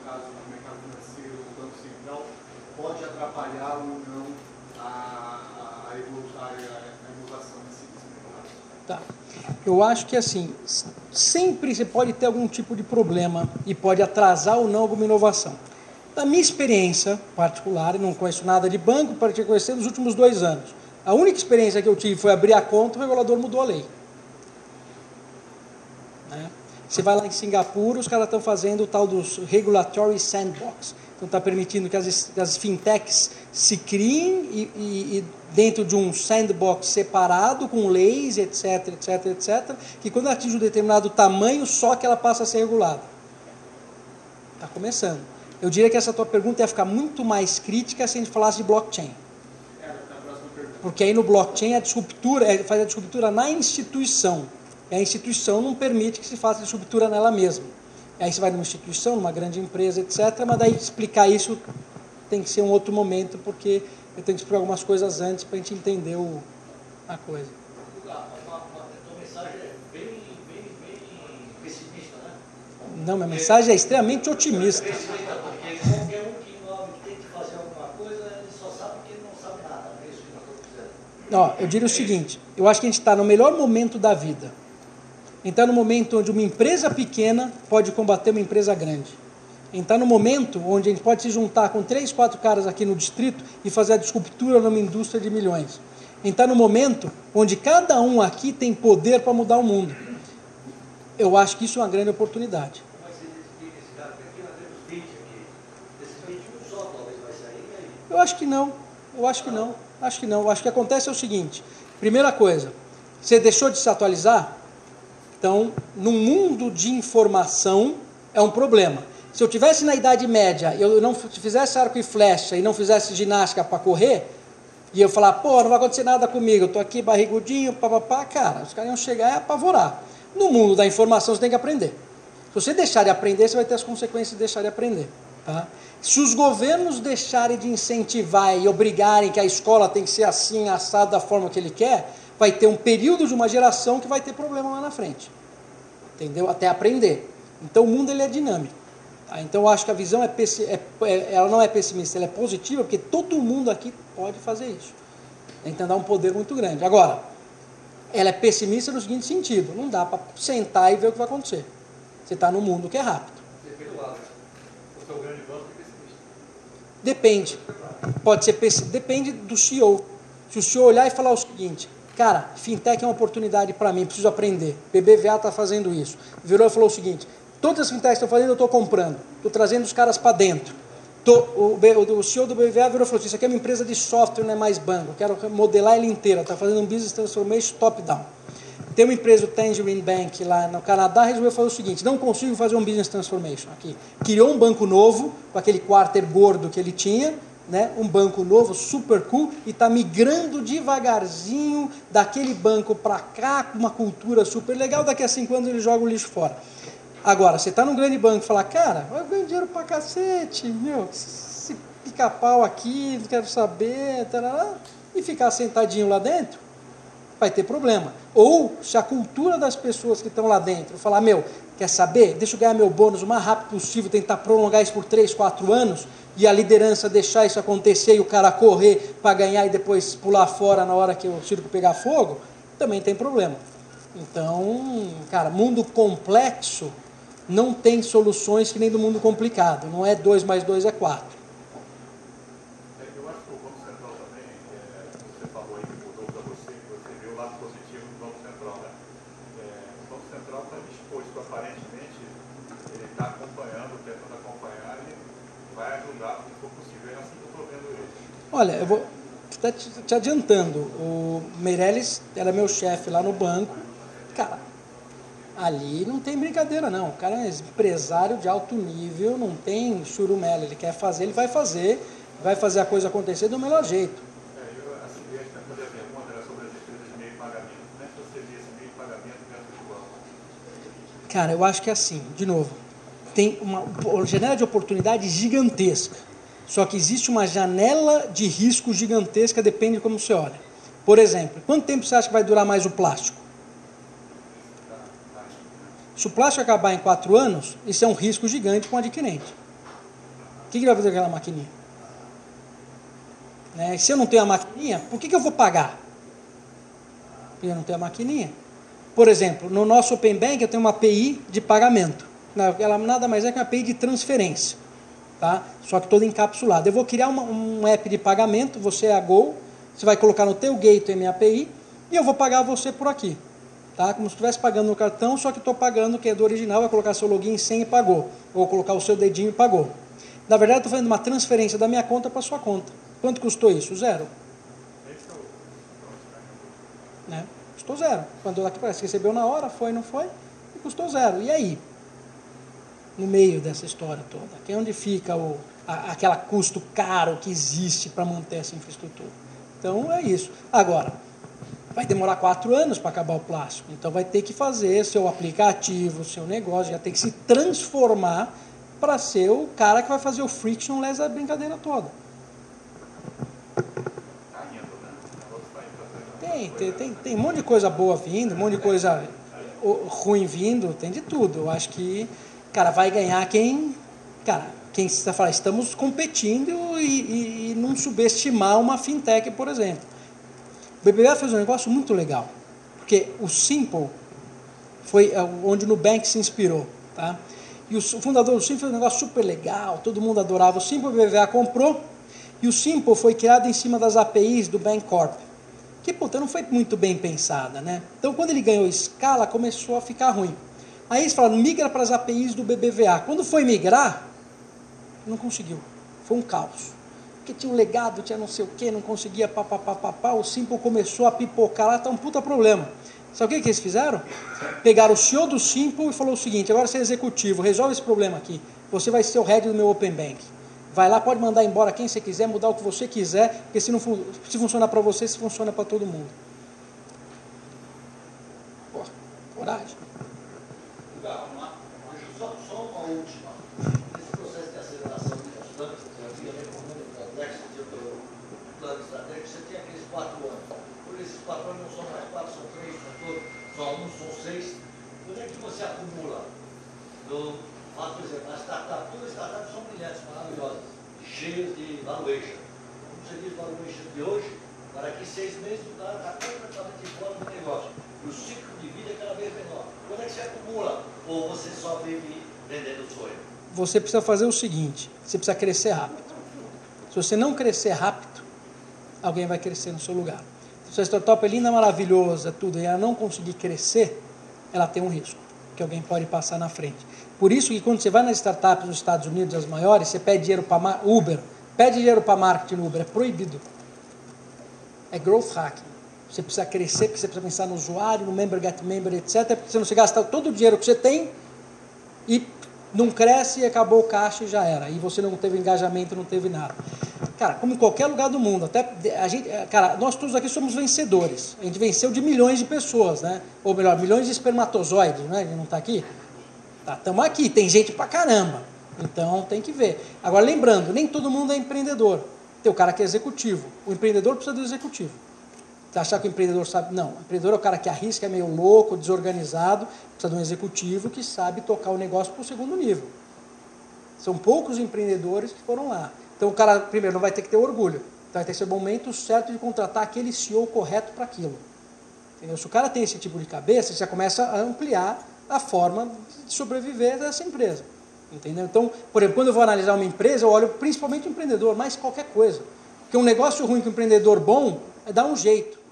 caso do mercado financeiro, o Banco Central, pode atrapalhar ou não a inovação nesse mercado? Tá. Eu acho que assim, sempre você pode ter algum tipo de problema e pode atrasar ou não alguma inovação. Na minha experiência particular, eu não conheço nada de banco, para te conhecer nos últimos 2 anos. A única experiência que eu tive foi abrir a conta, o regulador mudou a lei. Né? Você vai lá em Singapura, os caras estão fazendo o tal dos Regulatory Sandbox. Então está permitindo que as fintechs se criem e dentro de um sandbox separado, com leis, etc, etc, etc, que quando atinge um determinado tamanho, só que ela passa a ser regulada. Está começando. Eu diria que essa tua pergunta ia ficar muito mais crítica se a gente falasse de blockchain. Porque aí no blockchain a disruptura, faz a disruptura na instituição. E a instituição não permite que se faça disruptura nela mesma. Aí você vai numa instituição, numa grande empresa, etc. Mas daí explicar isso tem que ser um outro momento, porque eu tenho que explicar algumas coisas antes para a gente entender a coisa. A tua mensagem é bem pessimista, né? Não, minha mensagem é extremamente otimista. Porque qualquer um que tente fazer alguma coisa, ele só sabe que ele não sabe nada. É isso que nós estamos dizendo. Ó, eu diria o seguinte, eu acho que a gente está no melhor momento da vida. Então, no momento onde uma empresa pequena pode combater uma empresa grande. Então, no momento onde a gente pode se juntar com 3, 4 caras aqui no distrito e fazer a disruptura numa indústria de milhões. Então, no momento onde cada um aqui tem poder para mudar o mundo. Eu acho que isso é uma grande oportunidade. Como é que você explica esse cara? Porque aqui nós temos 20 aqui. Desses 20, um só talvez vai sair, e aí? Eu acho que não. Eu acho que não. Acho que não. Eu acho que acontece é o seguinte. Primeira coisa, você deixou de se atualizar? Então, no mundo de informação, é um problema. Se eu tivesse na Idade Média, eu não fizesse arco e flecha e não fizesse ginástica para correr, e eu falar, pô, não vai acontecer nada comigo, eu estou aqui barrigudinho, papapá, cara, os caras iam chegar e apavorar. No mundo da informação, você tem que aprender. Se você deixar de aprender, você vai ter as consequências de deixar de aprender. Tá? Se os governos deixarem de incentivar e obrigarem que a escola tem que ser assim, assado da forma que ele quer, vai ter um período de uma geração que vai ter problema lá na frente. Entendeu? Até aprender. Então o mundo ele é dinâmico. Tá? Então eu acho que a visão ela não é pessimista, ela é positiva, porque todo mundo aqui pode fazer isso. Então dá um poder muito grande. Agora, ela é pessimista no seguinte sentido, não dá para sentar e ver o que vai acontecer. Você está num mundo que é rápido. Depende do lado. O seu grande banco é pessimista. Depende. Pode ser depende do CEO. Se o CEO olhar e falar o seguinte, cara, fintech é uma oportunidade para mim, preciso aprender. BBVA está fazendo isso. Virou e falou o seguinte, todas as fintechs estão fazendo, eu estou comprando. Estou trazendo os caras para dentro. O CEO do BBVA virou e falou assim, isso aqui é uma empresa de software, não é mais banco. Eu quero modelar ele inteira. Está fazendo um business transformation top-down. Tem uma empresa, o Tangerine Bank, lá no Canadá, resolveu fazer o seguinte, não consigo fazer um business transformation aqui. Criou um banco novo, com aquele quarter gordo que ele tinha, né? Um banco novo, super cool, e está migrando devagarzinho daquele banco para cá, com uma cultura super legal, daqui a 5 anos ele joga o lixo fora. Agora, você está num grande banco e fala, cara, eu ganho dinheiro pra cacete, meu, esse pica-pau aqui, não quero saber, tarará, e ficar sentadinho lá dentro, vai ter problema. Ou, se a cultura das pessoas que estão lá dentro falar, meu, quer saber? Deixa eu ganhar meu bônus o mais rápido possível, tentar prolongar isso por 3, 4 anos, e a liderança deixar isso acontecer e o cara correr para ganhar e depois pular fora na hora que o circo pegar fogo, também tem problema. Então, cara, mundo complexo não tem soluções que nem do mundo complicado. Não é 2 mais 2 é 4. Eu acho que o Banco Central também, você falou aí que mudou para você, que você viu o lado positivo do Banco Central, né? O Banco Central está disposto, aparentemente, ele está acompanhando, tentando acompanhar e vai ajudar no que for possível. É assim que eu estou vendo ele. Olha, eu vou estar te adiantando. O Meirelles era meu chefe lá no banco. Cara, ali não tem brincadeira não, o cara é empresário de alto nível, não tem churumela, ele quer fazer, ele vai fazer a coisa acontecer do melhor jeito. Eu ia fazer a pergunta, era sobre as despesas de meio pagamento. Como é que você vê esse meio pagamento dentro do banco? Cara, eu acho que é assim, de novo, tem uma janela de oportunidade gigantesca, só que existe uma janela de risco gigantesca, depende de como você olha. Por exemplo, quanto tempo você acha que vai durar mais o plástico? Se o plástico acabar em 4 anos, isso é um risco gigante para o adquirente. que vai fazer com aquela maquininha? Né? Se eu não tenho a maquininha, por que eu vou pagar? Porque eu não tenho a maquininha. Por exemplo, no nosso Open Bank eu tenho uma API de pagamento. Ela nada mais é que uma API de transferência. Tá? Só que toda encapsulada. Eu vou criar um app de pagamento, você é a Go, você vai colocar no teu gateway minha API e eu vou pagar você por aqui. Tá? Como se estivesse pagando no cartão, só que estou pagando, que é do original, vai colocar seu login, senha e pagou. Ou colocar o seu dedinho e pagou. Na verdade, estou fazendo uma transferência da minha conta para a sua conta. Quanto custou isso? 0. Né? Custou 0. Quando daqui para você recebeu na hora, foi, não foi? E custou 0. E aí? No meio dessa história toda, que é onde fica aquele custo caro que existe para manter essa infraestrutura. Então é isso. Agora, vai demorar 4 anos para acabar o plástico, então vai ter que fazer seu aplicativo, seu negócio, já tem que se transformar para ser o cara que vai fazer o frictionless da brincadeira toda. Tem um monte de coisa boa vindo, um monte de coisa ruim vindo, tem de tudo. Eu acho que, cara, vai ganhar quem está falando, estamos competindo e não subestimar uma fintech, por exemplo. O BBVA fez um negócio muito legal, porque o Simple foi onde o Nubank se inspirou, tá? E o fundador do Simple fez um negócio super legal, todo mundo adorava o Simple, o BBVA comprou, e o Simple foi criado em cima das APIs do Bancorp, que, puta, não foi muito bem pensada, né? Então, quando ele ganhou escala, começou a ficar ruim. Aí eles falaram, migra para as APIs do BBVA. Quando foi migrar, não conseguiu. Foi um caos. Porque tinha um legado, tinha não sei o quê, não conseguia papapá. O Simple começou a pipocar lá, tá um puta problema. Sabe o que eles fizeram? Pegaram o CEO do Simple e falou o seguinte, agora você é executivo, resolve esse problema aqui. Você vai ser o head do meu Open Bank. Vai lá, pode mandar embora quem você quiser, mudar o que você quiser, porque se funcionar para você, se funciona para todo mundo. Pô, coragem. Só uma última. Esse processo de aceleração dos planos, eu havia recomendado o plano estratégico, você tinha aqueles 4 anos. Por esses 4 anos não são mais 4, são 3, são 1, são 6. Quando é que você acumula? Por exemplo, a startup, todas as startups são brilhantes, maravilhosas, cheias de valuation. Como você diz, valuation de hoje, para que 6 meses o cara está completamente fora do negócio. E o ciclo de vida é cada vez menor. Quando é que você acumula? Ou você só vive vendendo sonho? Você precisa fazer o seguinte, você precisa crescer rápido. Se você não crescer rápido, alguém vai crescer no seu lugar. Se a startup é linda, maravilhosa, tudo, e ela não conseguir crescer, ela tem um risco, que alguém pode passar na frente. Por isso que quando você vai nas startups nos Estados Unidos, as maiores, você pede dinheiro para Uber, pede dinheiro para marketing no Uber, é proibido. É growth hacking. Você precisa crescer, porque você precisa pensar no usuário, no member, get member, etc. Porque senão você gasta todo o dinheiro que você tem e não cresce e acabou o caixa e já era. E você não teve engajamento, não teve nada. Cara, como em qualquer lugar do mundo, até a gente, cara, nós todos aqui somos vencedores. A gente venceu de milhões de pessoas, né? Ou melhor, milhões de espermatozoides, né? A gente não está aqui? Tá, estamos aqui, tem gente pra caramba. Então tem que ver. Agora lembrando, nem todo mundo é empreendedor. Tem o cara que é executivo. O empreendedor precisa do executivo. Você achar que o empreendedor sabe? Não, o empreendedor é o cara que arrisca, é meio louco, desorganizado, precisa de um executivo que sabe tocar o negócio para o segundo nível. São poucos empreendedores que foram lá. Então o cara, primeiro, não vai ter que ter orgulho. Então vai ter que ser o momento certo de contratar aquele CEO correto para aquilo. Entendeu? Se o cara tem esse tipo de cabeça, você já começa a ampliar a forma de sobreviver dessa empresa. Entendeu? Então, por exemplo, quando eu vou analisar uma empresa, eu olho principalmente o empreendedor, mais qualquer coisa. Porque um negócio ruim com um empreendedor bom é dar um jeito.